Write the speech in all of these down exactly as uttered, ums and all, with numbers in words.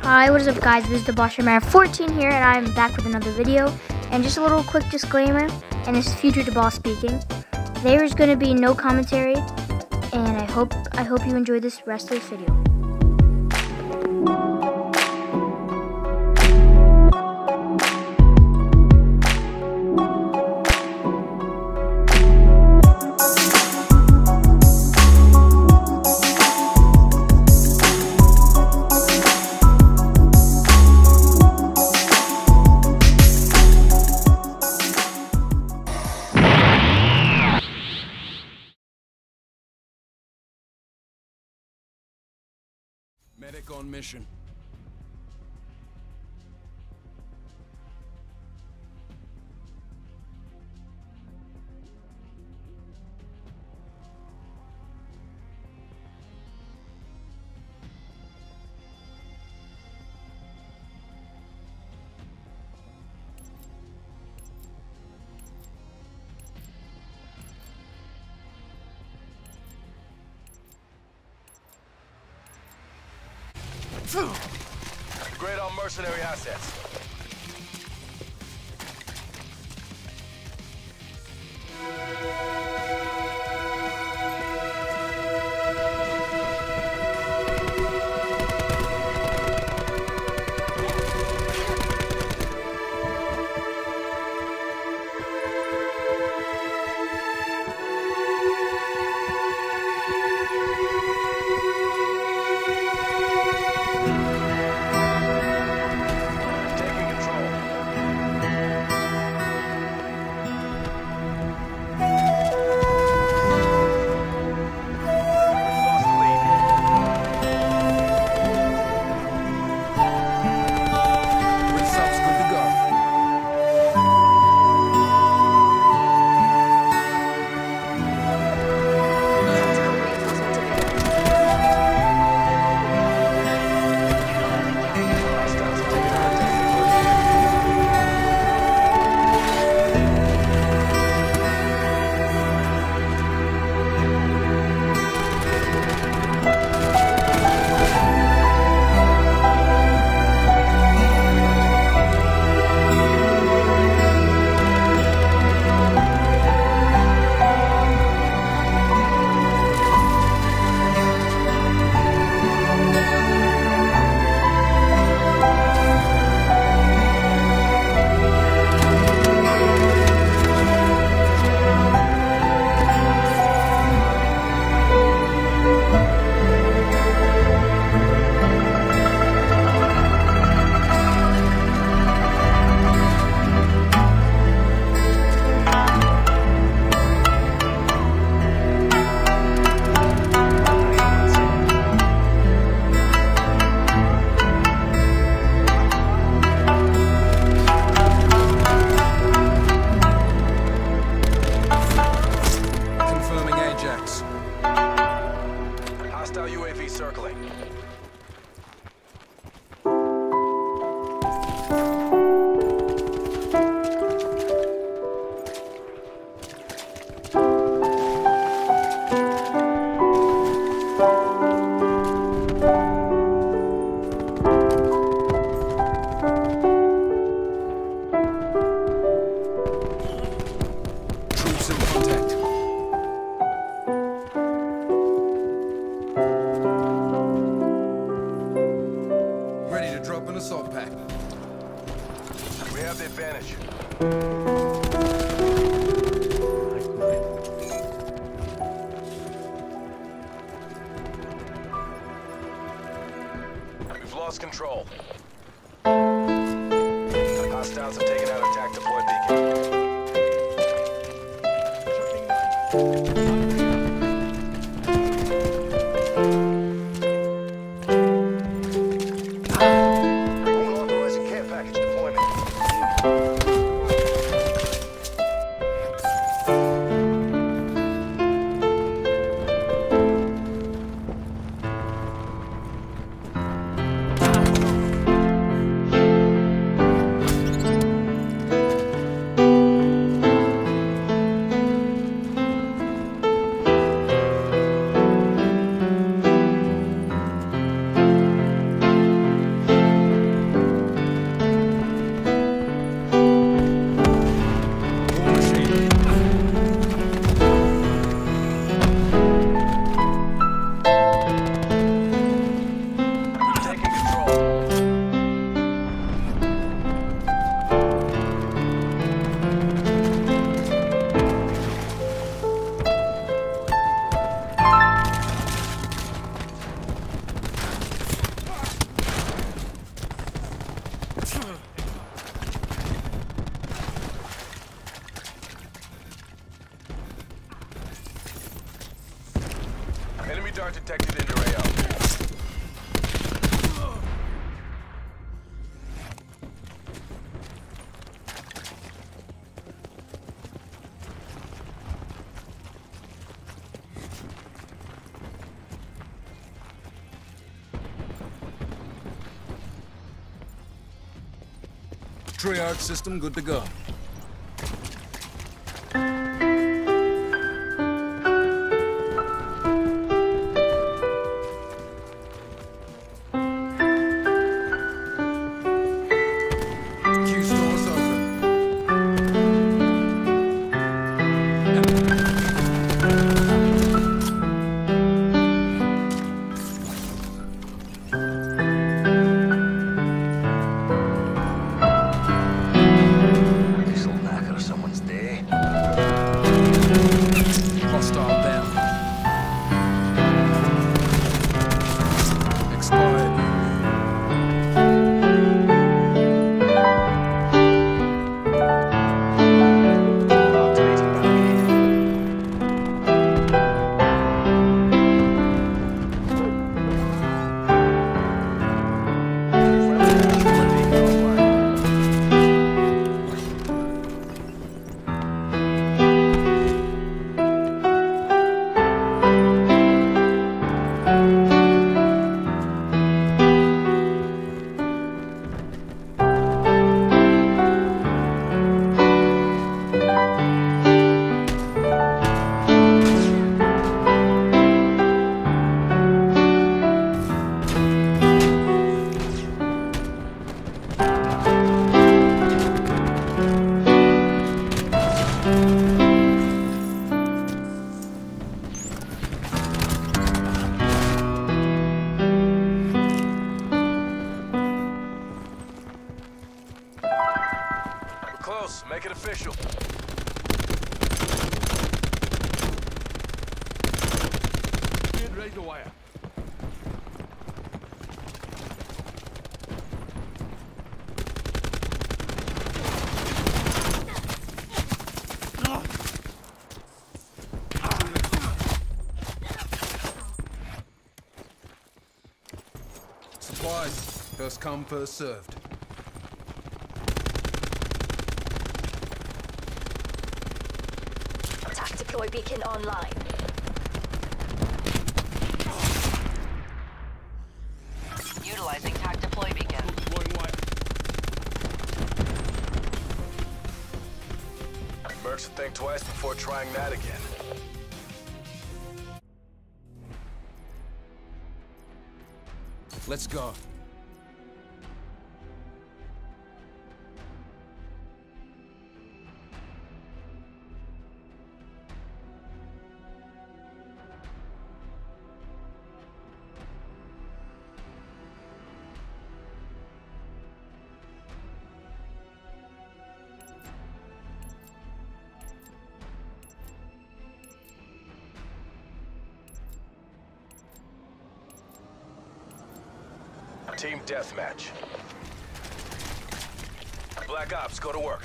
Hi, what is up guys, this is the Bastow fourteen here, and I'm back with another video. And just a little quick disclaimer, and this is Future DOPee speaking. There is going to be no commentary, and I hope I hope you enjoy this rest of this video. Medic on mission. Great on mercenary assets. Hostile U A V circling. Troops in contact. Drop an assault pack. We have the advantage. We've lost control. Hostiles have taken out attack deploy beacon. Radar detected in your A O. Triage system good to go. Q stores open. This'll knock out someone's day. Hostile down. Expired. Activating barricade. Friendly dashboard beacon offline. We're close. Make it official. Get ready to wire. Supplies. First come, first served. Attack deploy beacon online. Utilizing tac deploy beacon. Deploying wire. Mercs will think twice before trying that again. Let's go. Team deathmatch. Black Ops, go to work.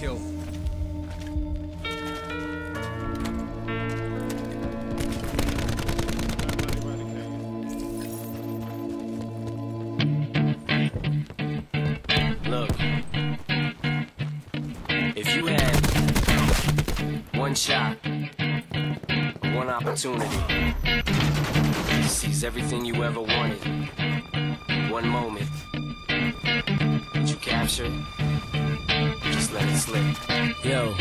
kill. Look, if you had one shot, one opportunity to seize everything you ever wanted, one moment that you captured, just let it slip. Yo.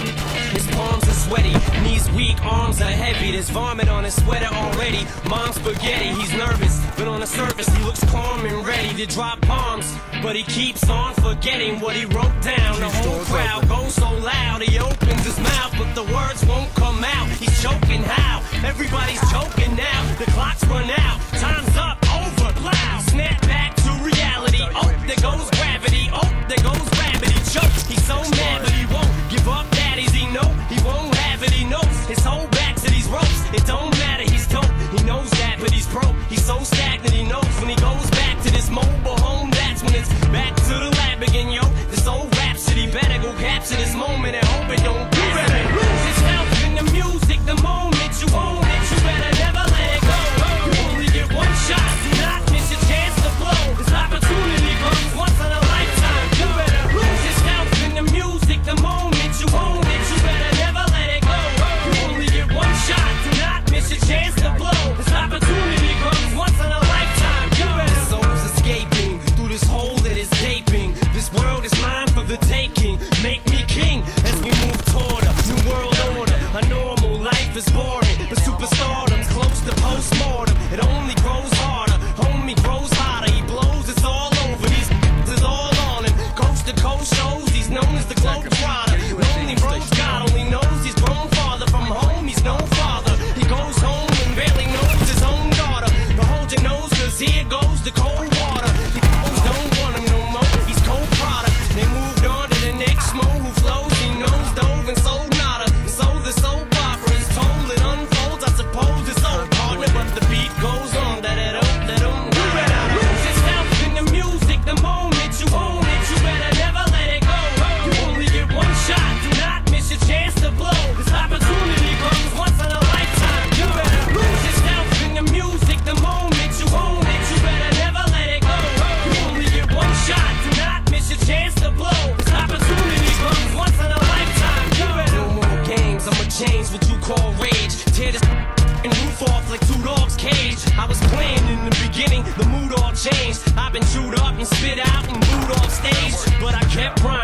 His palms are sweaty, knees weak, arms are heavy. There's vomit on his sweater already. Mom's spaghetti, he's nervous, but on the surface he looks calm and ready to drop bombs. But he keeps on forgetting what he wrote down. The whole crowd goes so loud, he opens his mouth, but the words won't come out. He's choking how? Everybody's choking now. The clock's run out, time's up, over, loud. Snap back to reality. Oh, there goes gravity. Oh, there goes gravity. Chokes. He's so mad, but he won't give up. Daddies, he know he won't have it. He knows his whole back to these ropes. It don't matter. He's dope. He knows that, but he's broke. He's so stagnant. He knows when he goes back to this mobile home. That's when it's back to the lab again, yo. This old rhapsody better go capture this moment and hope it don't. You better lose yourself in the music. The moment you own it, you better never let it go. You only get one shot. Do not miss your chance to blow. This opportunity comes once in a lifetime. You better lose yourself in the music. The moment you own it, you better never let it go. You only get one shot. Do not miss your chance to blow. This opportunity comes once in a lifetime. You better. This soul's escaping through this hole that is gaping. This world is mine for the taking. Make me king as we move toward a new world order. A normal life is boring, but superstardom's close to postmortem. It only grows harder, homie grows hotter. He blows, it's all over. These is all on him. Coast to coast shows, he's known as the Globetrotter. Lonely roads, God only knows he's grown farther from home. He's no father. He goes home and barely knows his own daughter. But hold your nose, cause here goes the cold water. He don't want him no more. He's cold product. They moved on to the next mo who flows. He knows dove and sold nada. And so the soap opera is told. It unfolds. I suppose it's old partner, but the beat goes on. That it up, that um. You better lose yourself in the music. The moment you own it, you better never let it go. You only get one shot. Do not miss your chance to blow. This opportunity comes once in a lifetime. You better lose yourself in the music. The moment you own it, you better never let it go. You only get one shot. Do not miss your chance to blow. This opportunity comes once in a lifetime. You better. No more games. I'ma change what you call rage. Tear this and roof off like two dogs' cage. I was playing in the beginning, the mood all changed. I've been chewed up and spit out and booed off stage, but I kept running.